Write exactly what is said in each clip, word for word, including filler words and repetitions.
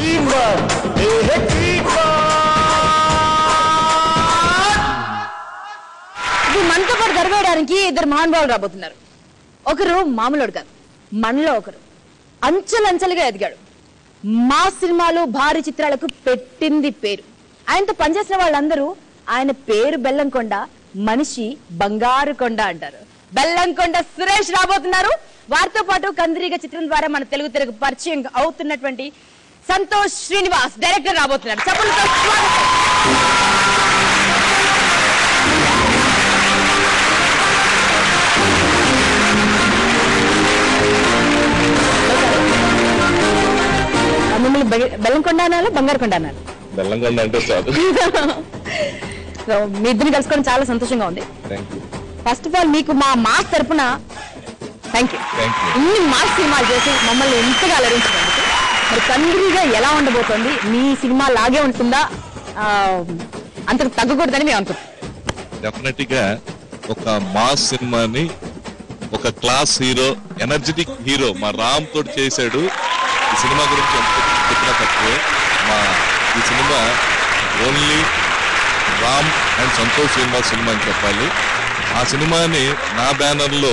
Team work ఏ team ఇది మనతో పాటు గర్వేయడానికి ఇద్దరు మహానుభావులు రాబోతున్నారు. ఒకరు మామూలుడు కాదు, మనలో ఒకరు అంచెలంచెలుగా ఎదిగాడు. మా సినిమాలు భారీ చిత్రాలకు పెట్టింది పేరు. ఆయనతో పనిచేసిన వాళ్ళందరూ ఆయన పేరు బెల్లంకొండ, మనిషి బంగారు కొండ అంటారు. బెల్లంకొండ సురేష్ రాబోతున్నారు. వారితో పాటు కందిరీగ చిత్రం ద్వారా మన తెలుగు తెరకు పరిచయం అవుతున్నటువంటి సంతోష్ శ్రీనివాస్ డైరెక్టర్ రాబోతున్నారు. చప్పట్లతో స్వాగతం. మిమ్మల్ని బెల్లంకొండ అనాలా బంగారు కొండ అనాలి? బెల్లంకొండ అంటే చాలు. సో మీ ఇద్దరిని కలుసుకోవడం చాలా సంతోషంగా ఉంది. ఫస్ట్ ఆఫ్ ఆల్ మీకు మా మాస్ తరపున థ్యాంక్ యూ. ఇన్ని మాస్ సినిమాలు చేసి మమ్మల్ని ఎంతగా అలరించినందుకు. మరి కందిరీగా ఎలా ఉండబోతోంది? మీ సినిమా లాగే ఉంటుందా, అంతకు తగ్గకూడదని మేము అనుకుంటున్నాం. డెఫినెట్ గా ఒక మాస్ సినిమాని ఒక క్లాస్ హీరో, ఎనర్జెటిక్ హీరో మా రామ్ తోటి చేశాడు. ఈ సినిమా గురించి చెప్పిన తక్కువే. మా ఈ cinema only Ram and Santosh Srinivas cinema అని చెప్పాలి. ఆ సినిమాని నా బ్యానర్లో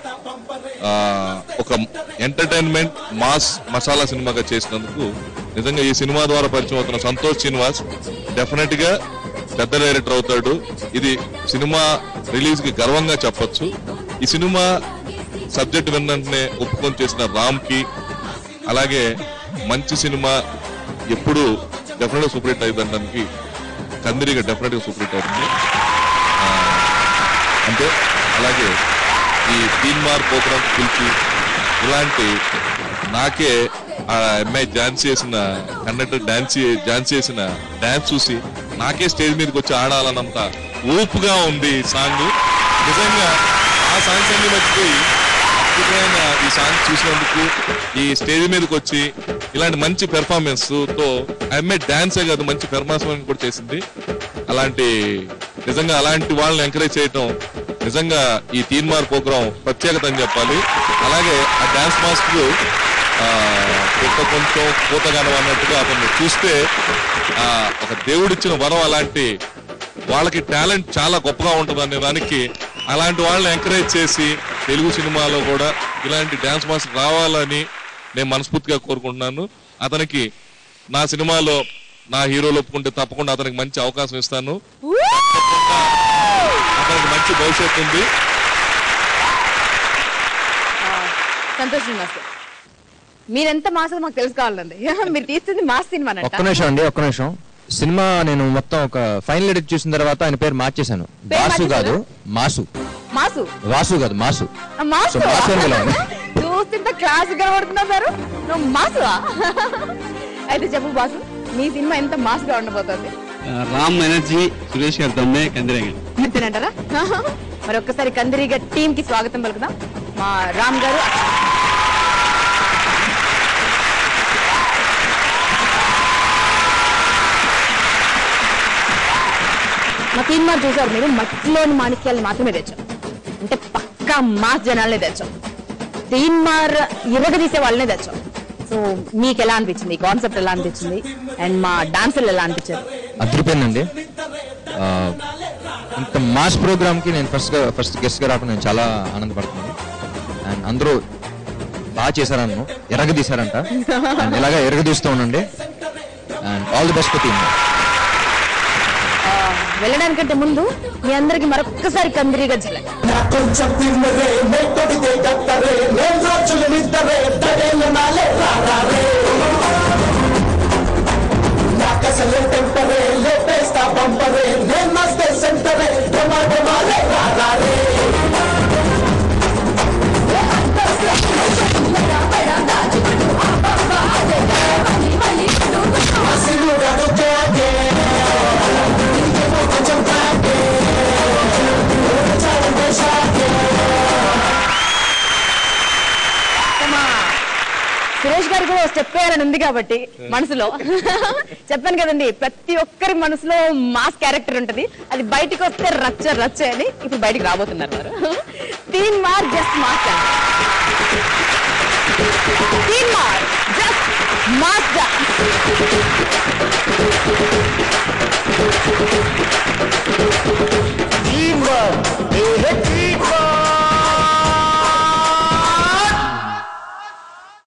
ఒక ఎంటర్టైన్మెంట్ మాస్ మసాలా సినిమాగా చేసినందుకు నిజంగా ఈ సినిమా ద్వారా పరిచయం అవుతున్న సంతోష్ శ్రీనివాస్ డెఫినెట్ గా పెద్ద డైరెక్టర్ అవుతాడు. ఇది సినిమా రిలీజ్ కి గర్వంగా చెప్పొచ్చు. ఈ సినిమా సబ్జెక్ట్ విన్నంటనే ఒప్పుకొని చేసిన రామ్ కి, అలాగే మంచి సినిమా ఎప్పుడు డెఫినెట్ గా సూపర్ హిట్ అయ్యిందనడానికి కందిరీగా డెఫినెట్ గా సూపర్ హిట్ అవుతుంది. అంటే అలాగే ఈ తీన్ మార్ ప్రోగ్రామ్ పిలిచి ఇలాంటి నాకే ఆ అమ్మాయి డాన్స్ చేసిన కండక్టర్ డాన్స్ డాన్స్ చేసిన డాన్స్ చూసి నాకే స్టేజ్ మీదకి వచ్చి ఆడాలన్నంత ఊపుగా ఉంది ఈ సాంగ్. నిజంగా ఆ సాంగ్స్ అన్ని మర్చిపోయి అద్భుతమైన ఈ సాంగ్ చూసినందుకు, ఈ స్టేజ్ మీదకి వచ్చి ఇలాంటి మంచి పెర్ఫార్మెన్స్ తో అమ్మాయి డాన్సే కాదు మంచి పెర్ఫార్మెన్స్ కూడా చేసింది. అలాంటి నిజంగా అలాంటి వాళ్ళని ఎంకరేజ్ చేయటం నిజంగా ఈ తీన్ మార్ ప్రోగ్రామ్ ప్రత్యేకత అని చెప్పాలి. అలాగే ఆ డాన్స్ మాస్టర్ కొత్త కొంచెం పూతగానం అన్నట్టుగా అతన్ని చూస్తే ఆ ఒక దేవుడిచ్చిన వరం. అలాంటి వాళ్ళకి టాలెంట్ చాలా గొప్పగా ఉంటుంది అనే దానికి అలాంటి వాళ్ళని ఎంకరేజ్ చేసి తెలుగు సినిమాలో కూడా ఇలాంటి డాన్స్ మాస్టర్ రావాలని నేను మనస్ఫూర్తిగా కోరుకుంటున్నాను. అతనికి నా సినిమాలో నా హీరోలు ఒప్పుకుంటే తప్పకుండా అతనికి మంచి అవకాశం ఇస్తాను. అతనికి మంచి భవిష్యత్తు ఉంది. సంతోష్ శ్రీనివాస్ మీరెంత మాసం మాకు తెలుసుకోవాలండి. మీరు తీస్తుంది మాస్ సినిమా. ఒక్క నిమిషం అండి, ఒక్క నిమిషం. సినిమా నేను మొత్తం ఒక ఫైనల్ ఎడిట్ చూసిన తర్వాత ఆయన పేరు మార్చేశాను. వాసు కాదు మాసు. మాసు వాసు కాదు మాసు. మాసు చూస్తుంటే క్లాస్ కనబడుతున్నావు సార్. నువ్వు మాసువా? అయితే చెప్పు బాసు, మీ సినిమా ఎంత మాస్ గా ఉండబోతోంది? రామ్ ఎనర్జీ సురేష్ గారు దమ్మే కందిరీగ అంతేనంటారా? మరి ఒక్కసారి కందిరీగ టీమ్ కి స్వాగతం పలుకుదాం. మా రామ్ గారు, మా టీమ్ మార్ చూసారు మీరు, మట్టిలోని మాణిక్యాలను మాత్రమే తెచ్చాం. అంటే పక్కా మాస్ జనాలనే తెచ్చాం. టీమ్ మార్ ఇరగదీసే వాళ్ళనే తెచ్చాం. సో మీకు ఎలా అనిపించింది? ఈ కాన్సెప్ట్ ఎలా అనిపించింది? అండ్ మా డాన్సులు ఎలా అనిపించారు? అదిరిపోయిందండి. ఇంత మాస్ ప్రోగ్రామ్ కి నేను ఫస్ట్ గా ఫస్ట్ గెస్ట్ గా రావడం నేను చాలా ఆనందపడుతున్నాను. అండ్ అందరూ బాగా చేశారన్ను, ఎరగదీశారంట. అండ్ ఇలాగా ఎరగదీస్తూ ఉండండి. And all the best team. వెళ్ళడానికంటే ముందు మీ అందరికి మరొక్కసారి కందిరీగ ఝలక్. సురేష్ గారు కూడా స్టెప్ వేయాలని ఉంది కాబట్టి మనసులో చెప్పాను కదండి, ప్రతి ఒక్కరి మనసులో మాస్ క్యారెక్టర్ ఉంటది. అది బయటకు వస్తే రచ్చ రచ్చ అని ఇప్పుడు బయటకు రాబోతున్నారు వారు. తీన్ మార్ జస్ట్ మాస్, తీన్ మార్ జస్ట్ మాస్.